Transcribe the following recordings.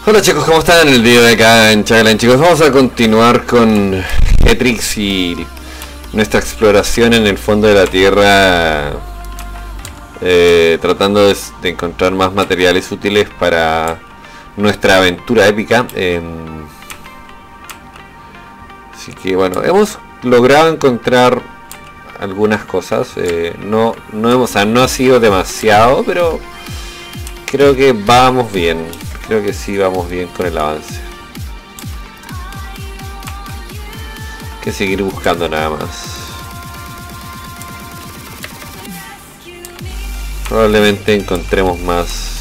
Hola chicos, ¿cómo están? En el video de acá en Chaglan, chicos, vamos a continuar con Hetrix y nuestra exploración en el fondo de la Tierra, tratando de encontrar más materiales útiles para nuestra aventura épica. Así que bueno, hemos logrado encontrar algunas cosas, no ha sido demasiado, pero creo que vamos bien. Creo que sí vamos bien con el avance. Hay que seguir buscando nada más. Probablemente encontremos más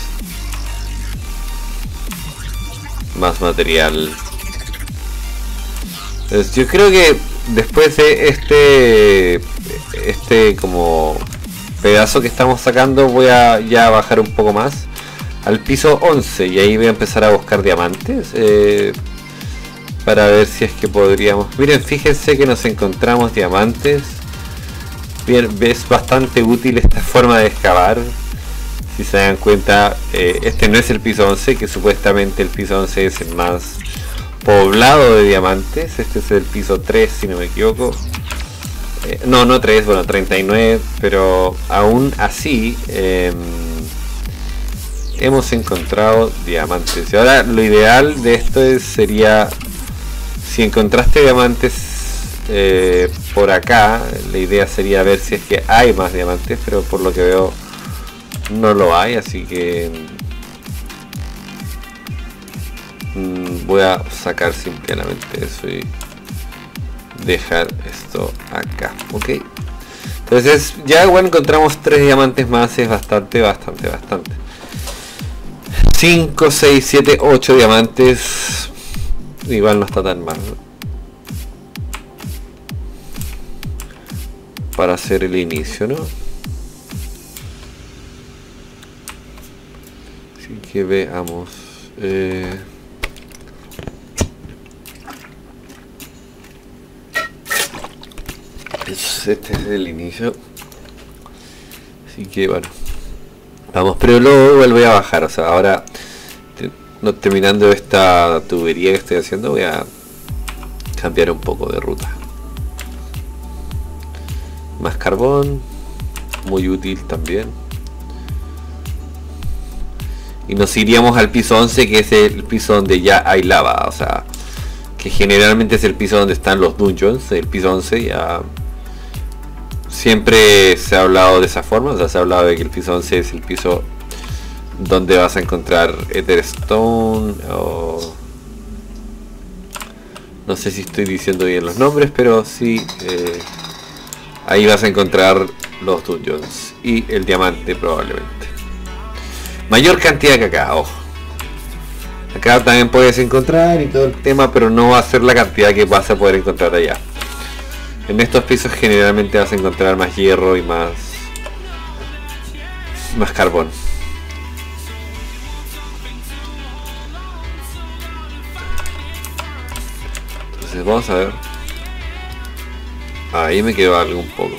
material. Entonces, yo creo que después de este como pedazo que estamos sacando, voy a ya bajar un poco más al piso 11 y ahí voy a empezar a buscar diamantes para ver si es que podríamos. Miren, fíjense que nos encontramos diamantes. Bien, es bastante útil esta forma de excavar. Si se dan cuenta, este no es el piso 11, que supuestamente el piso 11 es el más poblado de diamantes. Este es el piso 3, si no me equivoco. No 3, bueno, 39, pero aún así hemos encontrado diamantes. Y ahora lo ideal de esto sería, si encontraste diamantes por acá, la idea sería ver si es que hay más diamantes, pero por lo que veo no lo hay, así que voy a sacar simplemente eso y dejar esto acá. Ok, entonces ya igual encontramos 3 diamantes más, es bastante. 5, 6, 7, 8 diamantes. Igual no está tan mal para hacer el inicio, ¿no? Así que veamos. Este es el inicio. Así que bueno, vamos, pero luego igual voy a bajar. O sea, ahora terminando esta tubería que estoy haciendo, voy a cambiar un poco de ruta. Más carbón, muy útil también. Y nos iríamos al piso 11, que es el piso donde ya hay lava. O sea, que generalmente es el piso donde están los dungeons. El piso 11 ya siempre se ha hablado de esa forma. O sea, se ha hablado de que el piso 11 es el piso donde vas a encontrar Etherstone, o no sé si estoy diciendo bien los nombres, pero sí, ahí vas a encontrar los dungeons y el diamante probablemente. Mayor cantidad que acá, ojo. Acá también puedes encontrar y todo el tema, pero no va a ser la cantidad que vas a poder encontrar allá. En estos pisos generalmente vas a encontrar más hierro y más carbón. Entonces vamos a ver. Ahí me quedó algo un poco.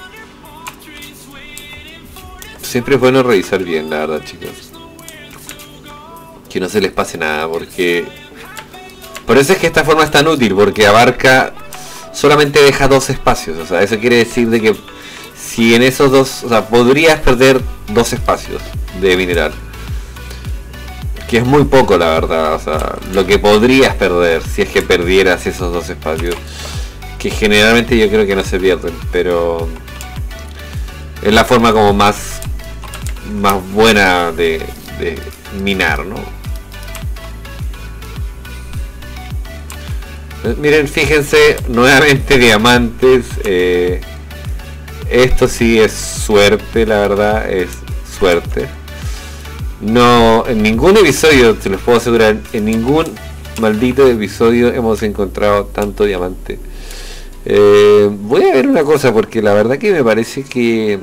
Siempre es bueno revisar bien, la verdad, chicos. Que no se les pase nada, porque por eso es que esta forma es tan útil, porque abarca, solamente deja 2 espacios. O sea, eso quiere decir de que si en esos 2, o sea, podrías perder 2 espacios de mineral, que es muy poco, la verdad. O sea, lo que podrías perder si es que perdieras esos 2 espacios, que generalmente yo creo que no se pierden, pero es la forma como más buena de minar, ¿no? Miren, fíjense, nuevamente diamantes. Esto sí es suerte, la verdad, es suerte. No, en ningún episodio, se los puedo asegurar, en ningún maldito episodio hemos encontrado tanto diamante. Voy a ver una cosa, porque la verdad que me parece que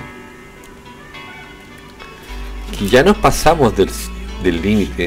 ya nos pasamos del límite.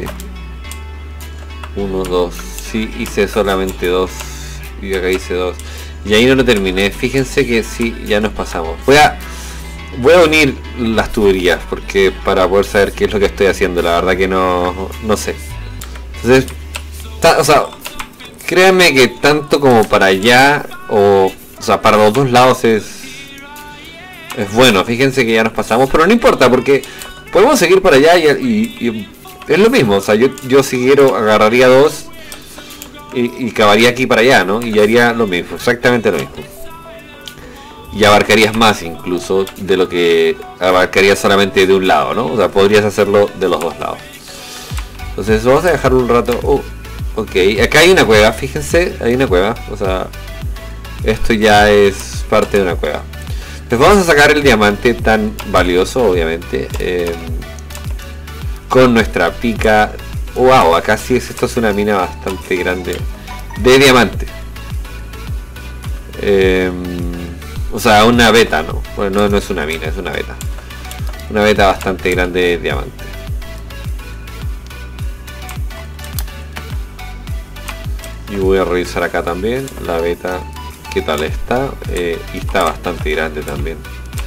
1, 2, sí, hice solamente 2 y acá hice 2 y ahí no lo terminé. Fíjense que sí, ya nos pasamos. Voy a unir las tuberías, porque para poder saber qué es lo que estoy haciendo, la verdad que no sé. Entonces, o sea, créanme que tanto como para allá o sea, para los dos lados es bueno. Fíjense que ya nos pasamos, pero no importa porque podemos seguir para allá y es lo mismo. O sea, yo si quiero agarraría dos y cavaría aquí para allá, ¿no? Y haría lo mismo, exactamente lo mismo. Y abarcarías más incluso de lo que abarcarías solamente de un lado, ¿no? O sea, podrías hacerlo de los dos lados. Entonces vamos a dejar un rato. Ok, acá hay una cueva, fíjense, hay una cueva. O sea, esto ya es parte de una cueva. Entonces vamos a sacar el diamante tan valioso, obviamente, con nuestra pica. Wow, acá sí esto es una mina bastante grande de diamante. O sea, una beta, ¿no? Bueno, no es una mina, es una beta. Una beta bastante grande de diamante. Y voy a revisar acá también la beta, qué tal está. Y está bastante grande también.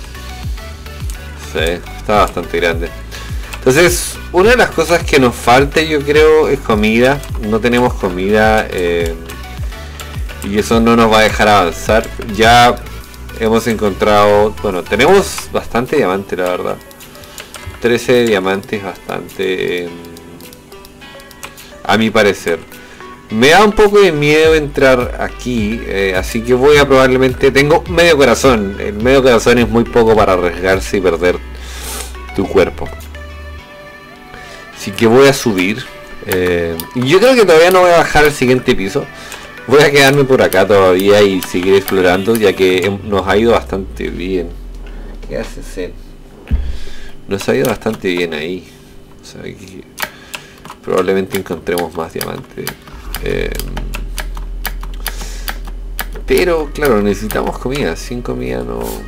Sí, está bastante grande. Entonces, una de las cosas que nos falta, yo creo, es comida. No tenemos comida y eso no nos va a dejar avanzar. Ya hemos encontrado, bueno, tenemos bastante diamante, la verdad. 13 diamantes, bastante, a mi parecer. Me da un poco de miedo entrar aquí, así que voy a probablemente... Tengo medio corazón. El medio corazón es muy poco para arriesgarse y perder tu cuerpo. Así que voy a subir. Y yo creo que todavía no voy a bajar al siguiente piso. Voy a quedarme por acá todavía y seguir explorando, ya que nos ha ido bastante bien. ¿Qué hace Zen? Nos ha ido bastante bien ahí. O sea, aquí probablemente encontremos más diamantes. Pero claro, necesitamos comida. Sin comida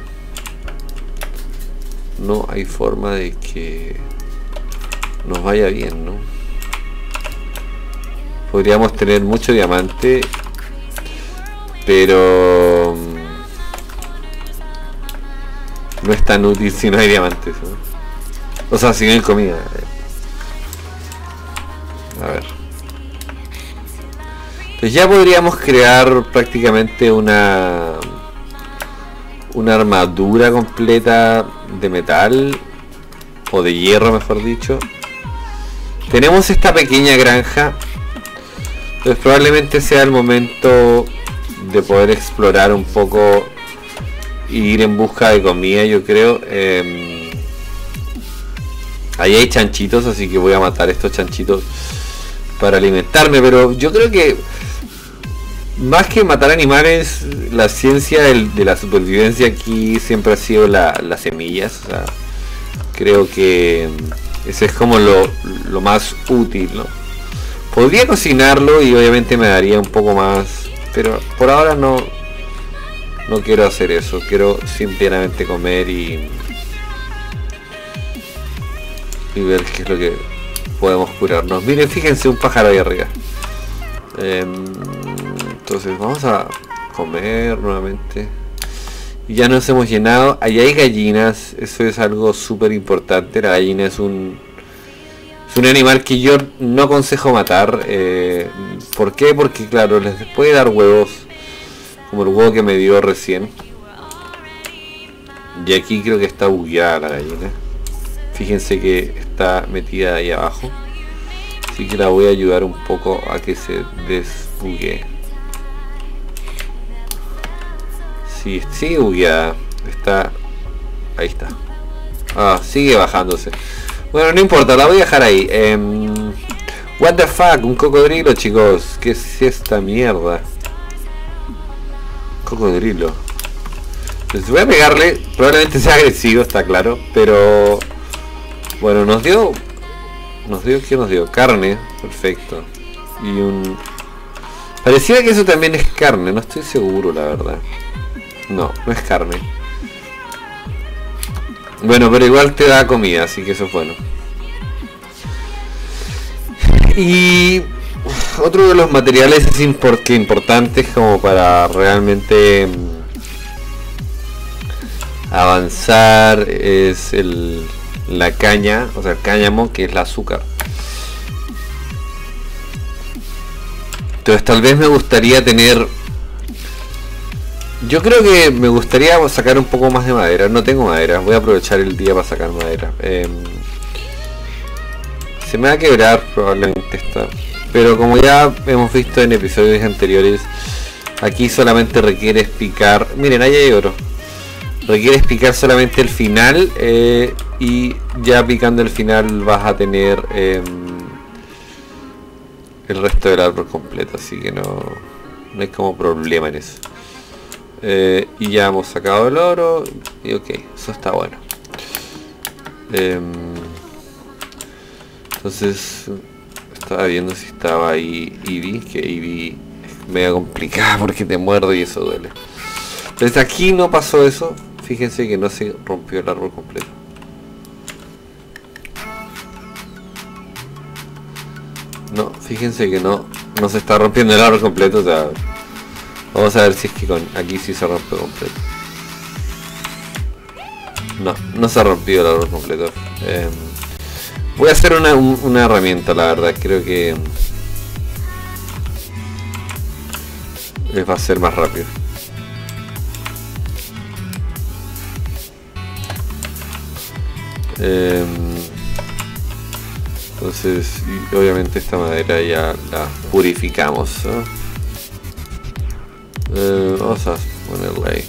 no hay forma de que nos vaya bien, ¿no? Podríamos tener mucho diamante, pero no es tan útil si no hay diamantes, ¿no? O sea, si no hay comida. A ver. Pues ya podríamos crear prácticamente una armadura completa de metal o de hierro, mejor dicho. Tenemos esta pequeña granja, pues probablemente sea el momento de poder explorar un poco e ir en busca de comida, yo creo. Ahí hay chanchitos, así que voy a matar estos chanchitos para alimentarme, pero yo creo que más que matar animales, la ciencia de la supervivencia aquí siempre ha sido las semillas. O sea, creo que ese es como lo más útil, ¿no? Podría cocinarlo y obviamente me daría un poco más, pero por ahora no quiero hacer eso. Quiero simplemente comer y ver qué es lo que podemos curarnos. Miren, fíjense, un pájaro ahí arriba. Entonces vamos a comer nuevamente. Y ya nos hemos llenado. Allí hay gallinas. Eso es algo súper importante. La gallina es un animal que yo no aconsejo matar. ¿Por qué? Porque claro, les puede dar huevos, como el huevo que me dio recién. Y aquí creo que está bugueada la gallina. Fíjense que está metida ahí abajo. Así que la voy a ayudar un poco a que se desbugue. Sí, sigue bugueada. Está... Ahí está. Ah, sigue bajándose. Bueno, no importa, la voy a dejar ahí. What the fuck, un cocodrilo, chicos. ¿Qué es esta mierda? Cocodrilo. Pues voy a pegarle. Probablemente sea agresivo, está claro. Pero... Bueno, nos dio... ¿Qué nos dio? Carne. Perfecto. Y un... Pareciera que eso también es carne. No estoy seguro, la verdad. No, no es carne. Bueno, pero igual te da comida, así que eso es bueno. Y otro de los materiales es importantes como para realmente avanzar es la caña, o sea, el cáñamo, que es el azúcar. Entonces tal vez me gustaría tener... Yo creo que me gustaría sacar un poco más de madera. No tengo madera, voy a aprovechar el día para sacar madera. Se me va a quebrar probablemente esta. Pero como ya hemos visto en episodios anteriores, aquí solamente requieres picar... Miren, ahí hay oro. Requieres picar solamente el final y ya picando el final vas a tener el resto del árbol completo. Así que no hay como problema en eso. Y ya hemos sacado el oro y ok, eso está bueno. Entonces estaba viendo si estaba ahí Eevee, que Eevee es medio complicada porque te muerde y eso duele. Entonces aquí no pasó eso. Fíjense que no se rompió el árbol completo. No, fíjense que no se está rompiendo el árbol completo. O sea, vamos a ver si es que aquí sí se rompe completo. No se ha rompido el árbol completo. Voy a hacer una herramienta, la verdad. Creo que les va a ser más rápido. Entonces, obviamente esta madera ya la purificamos, ¿no? Vamos a ponerla ahí.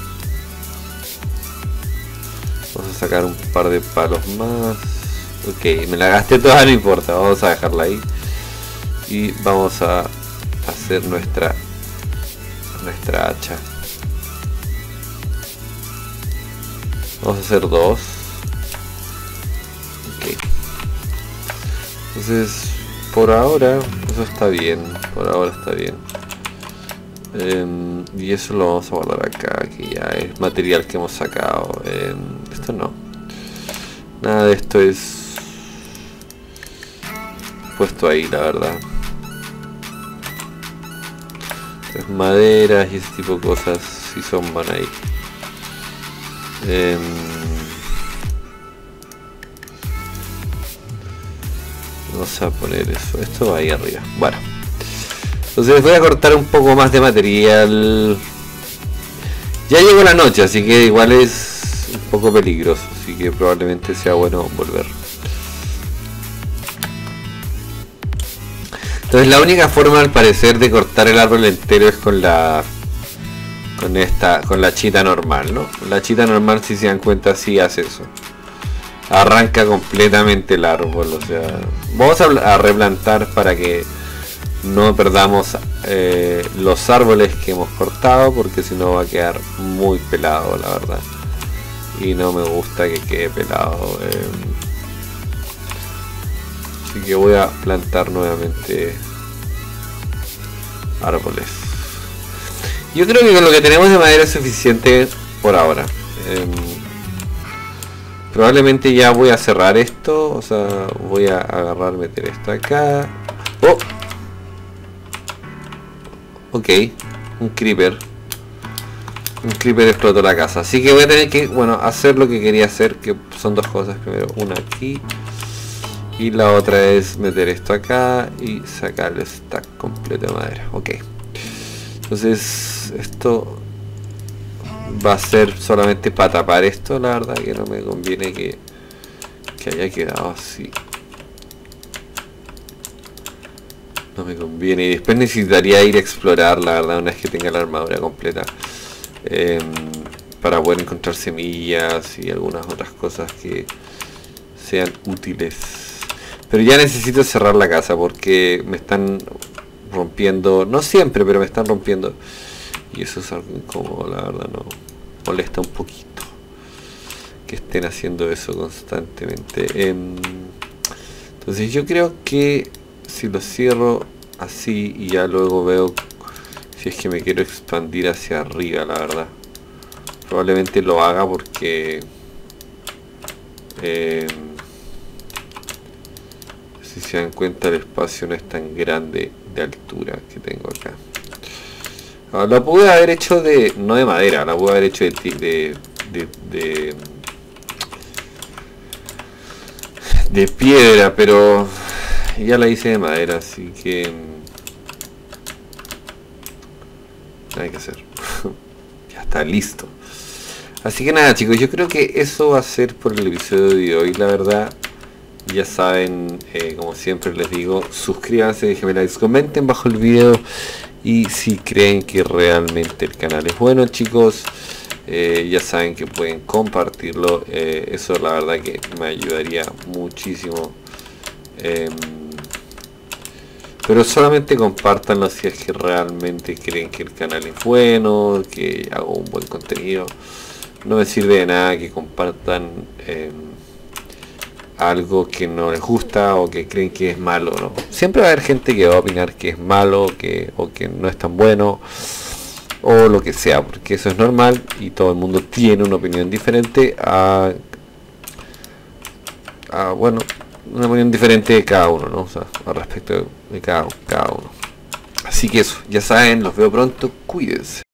Vamos a sacar un par de palos más. Ok, me la gasté toda, no importa. Vamos a dejarla ahí. Y vamos a hacer nuestra hacha. Vamos a hacer dos. Ok. Entonces, por ahora, eso está bien. Por ahora está bien. Y eso lo vamos a guardar acá, que ya es material que hemos sacado. Esto no. Nada de esto es puesto ahí, la verdad. Pues maderas y ese tipo de cosas si son van ahí. Vamos a poner eso. Esto va ahí arriba. Bueno. Entonces voy a cortar un poco más de material. Ya llegó la noche, así que igual es un poco peligroso. Así que probablemente sea bueno volver. Entonces la única forma al parecer de cortar el árbol entero es con la chita normal, ¿no? La chita normal, si se dan cuenta, sí hace eso. Arranca completamente el árbol, o sea, vamos a replantar para que no perdamos los árboles que hemos cortado, porque si no va a quedar muy pelado, la verdad. Y no me gusta que quede pelado. Así que voy a plantar nuevamente árboles. Yo creo que con lo que tenemos de madera es suficiente por ahora. Probablemente ya voy a cerrar esto. O sea, voy a agarrar, meter esto acá. ¡Oh! Ok, un creeper. Un creeper explotó la casa. Así que voy a tener que, bueno, hacer lo que quería hacer, que son dos cosas. Primero, una aquí. Y la otra es meter esto acá y sacar el stack completo de madera. Ok. Entonces, esto va a ser solamente para tapar esto. La verdad que no me conviene que haya quedado así. No me conviene. Y después necesitaría ir a explorar, la verdad, una vez que tenga la armadura completa. Para poder encontrar semillas y algunas otras cosas que sean útiles. Pero ya necesito cerrar la casa porque me están rompiendo, no siempre, pero me están rompiendo. Y eso es algo incómodo, la verdad, no molesta un poquito que estén haciendo eso constantemente. Entonces yo creo que si lo cierro así y ya luego veo si es que me quiero expandir hacia arriba, la verdad. Probablemente lo haga porque si se dan cuenta el espacio no es tan grande de altura que tengo acá. Ahora, lo pude haber hecho no de madera, la pude haber hecho de piedra, pero ya la hice de madera, así que nada que hacer. Ya está listo. Así que nada, chicos, yo creo que eso va a ser por el episodio de hoy, la verdad. Ya saben, como siempre les digo, suscríbanse, déjenme likes, comenten bajo el video. Y si creen que realmente el canal es bueno, chicos, ya saben que pueden compartirlo. Eso la verdad que me ayudaría muchísimo. Pero solamente compártanlo si es que realmente creen que el canal es bueno, que hago un buen contenido. No me sirve de nada que compartan algo que no les gusta o que creen que es malo, ¿no? Siempre va a haber gente que va a opinar que es malo, o que no es tan bueno, o lo que sea, porque eso es normal y todo el mundo tiene una opinión diferente bueno, una opinión diferente de cada uno, ¿no? O sea, al respecto de cada uno. Así que eso, ya saben, los veo pronto, cuídense.